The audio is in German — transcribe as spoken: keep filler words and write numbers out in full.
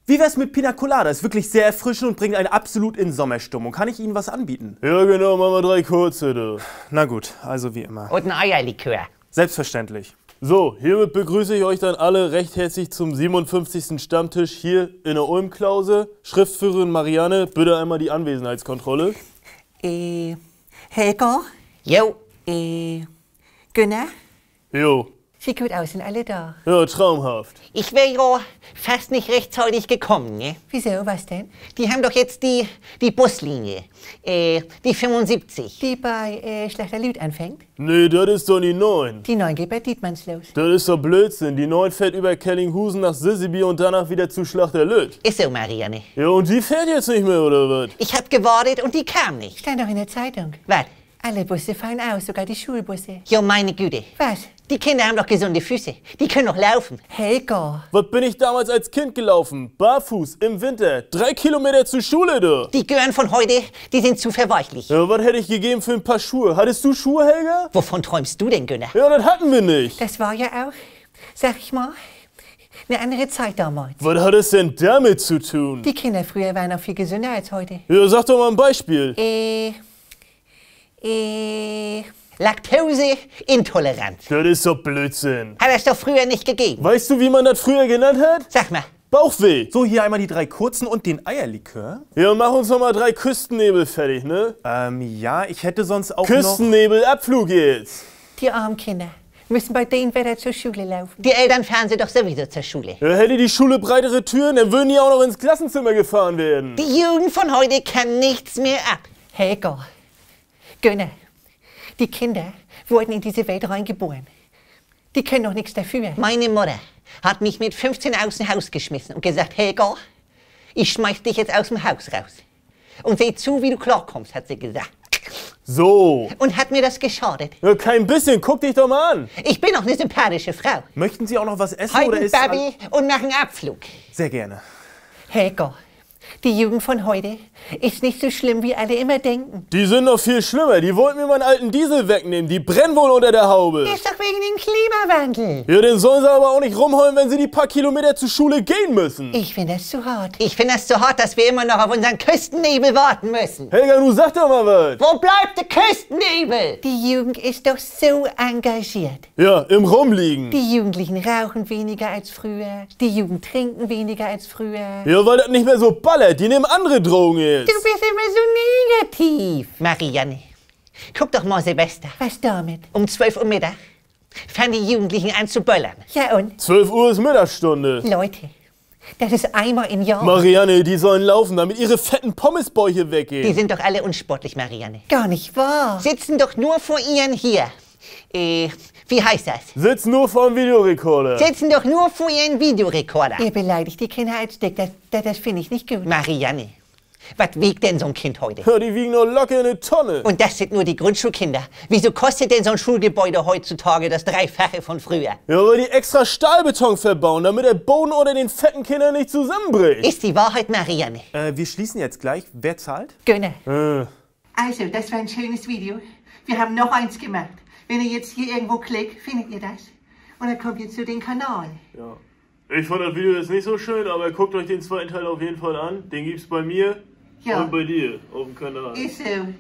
Wie wär's mit Pina Colada? Ist wirklich sehr erfrischend und bringt einen absolut in Sommerstimmung. Kann ich Ihnen was anbieten? Ja genau, machen wir drei kurze, du. Na gut, also wie immer. Und ein Eierlikör. Selbstverständlich. So, hiermit begrüße ich euch dann alle recht herzlich zum siebenundfünfzigsten Stammtisch hier in der Ulm-Klause. Schriftführerin Marianne, bitte einmal die Anwesenheitskontrolle. Äh, Helga? Jo. Äh, Gunnar? Jo. Sieht gut aus, sind alle da. Ja, traumhaft. Ich wäre ja fast nicht rechtzeitig gekommen, ne? Wieso, was denn? Die haben doch jetzt die, die Buslinie, äh, die fünfundsiebzig. Die bei äh, Schlechter Lüd anfängt? Nee, das ist doch die neun. Die neun geht bei Dietmannslos. Das ist doch Blödsinn. Die neun fährt über Kellinghusen nach Sissebi und danach wieder zu Schlachter Lütt. Ist so, Marianne. Ja, und die fährt jetzt nicht mehr, oder was? Ich hab gewartet und die kam nicht. Stand doch in der Zeitung. Was? Alle Busse fallen aus, sogar die Schulbusse. Jo, meine Güte. Was? Die Kinder haben doch gesunde Füße. Die können doch laufen. Helga. Was bin ich damals als Kind gelaufen? Barfuß, im Winter, drei Kilometer zur Schule, du. Die Gören von heute, die sind zu verweichlich. Ja, was hätte ich gegeben für ein paar Schuhe? Hattest du Schuhe, Helga? Wovon träumst du denn, Gunnar? Ja, das hatten wir nicht. Das war ja auch, sag ich mal, eine andere Zeit damals. Was hat es denn damit zu tun? Die Kinder früher waren auch viel gesünder als heute. Ja, sag doch mal ein Beispiel. Äh, äh, Laktoseintolerant. Das ist doch Blödsinn. Hat es doch früher nicht gegeben. Weißt du, wie man das früher genannt hat? Sag mal. Bauchweh. So, hier einmal die drei kurzen und den Eierlikör. Ja, mach uns noch mal drei Küstennebel fertig, ne? Ähm, ja, ich hätte sonst auch Küstennebel, Abflug jetzt. die armen Kinder müssen bei dem Wetter zur Schule laufen. Die Eltern fahren sie doch sowieso zur Schule. Ja, hätte die Schule breitere Türen, dann würden die auch noch ins Klassenzimmer gefahren werden. Die Jugend von heute kann nichts mehr ab. Helga, Gunnar, die Kinder wurden in diese Welt reingeboren. Die können doch nichts dafür. Meine Mutter hat mich mit fünfzehn aus dem Haus geschmissen und gesagt, Helga, ich schmeiß dich jetzt aus dem Haus raus. Und seh zu, wie du klarkommst, hat sie gesagt. So. Und hat mir das geschadet. Ja, kein bisschen, guck dich doch mal an. Ich bin doch eine sympathische Frau. Möchten Sie auch noch was essen Halt oder ein ist Baby und mach einen Abflug. Sehr gerne. Helga, die Jugend von heute ist nicht so schlimm, wie alle immer denken. Die sind noch viel schlimmer. Die wollten mir meinen alten Diesel wegnehmen. Die brennen wohl unter der Haube. Ist doch wegen dem Klimawandel. Ja, den sollen sie aber auch nicht rumheulen, wenn sie die paar Kilometer zur Schule gehen müssen. Ich finde das zu hart. Ich finde das so hart, dass wir immer noch auf unseren Küstennebel warten müssen. Helga, du sag doch mal was. Wo bleibt der Küstennebel? Die Jugend ist doch so engagiert. Ja, im Rumliegen. Die Jugendlichen rauchen weniger als früher. Die Jugend trinken weniger als früher. Ja, weil das nicht mehr so ballert. Die nehmen andere Drogen jetzt. Du bist immer so negativ. Marianne, guck doch mal Silvester. Was damit? Um zwölf Uhr Mittag fangen die Jugendlichen an zu böllern. Ja und? zwölf Uhr ist Mittagsstunde. Leute, das ist einmal im Jahr. Marianne, die sollen laufen, damit ihre fetten Pommesbäuche Die weggehen. sind doch alle unsportlich, Marianne. Gar nicht wahr. Sitzen doch nur vor ihren hier. Äh, wie heißt das? Sitz nur vorm Videorekorder. Sitzen doch nur vor ihren Videorekorder. Ihr beleidigt die Kinder als dick. Das, das, das finde ich nicht gut. Marianne, was wiegt denn so ein Kind heute? Ja, die wiegen nur locker eine Tonne. Und das sind nur die Grundschulkinder. Wieso kostet denn so ein Schulgebäude heutzutage das Dreifache von früher? Ja, weil die extra Stahlbeton verbauen, damit der Boden unter den fetten Kindern nicht zusammenbricht. Ist die Wahrheit, Marianne? Äh, wir schließen jetzt gleich. Wer zahlt? Gunnar. Äh. Also, das war ein schönes Video. Wir haben noch eins gemacht. Wenn ihr jetzt hier irgendwo klickt, findet ihr das. Und dann kommt ihr zu dem Kanal. Ja. Ich fand das Video jetzt nicht so schön, aber guckt euch den zweiten Teil auf jeden Fall an. Den gibt's bei mir Ja. und bei dir auf dem Kanal. Ist so.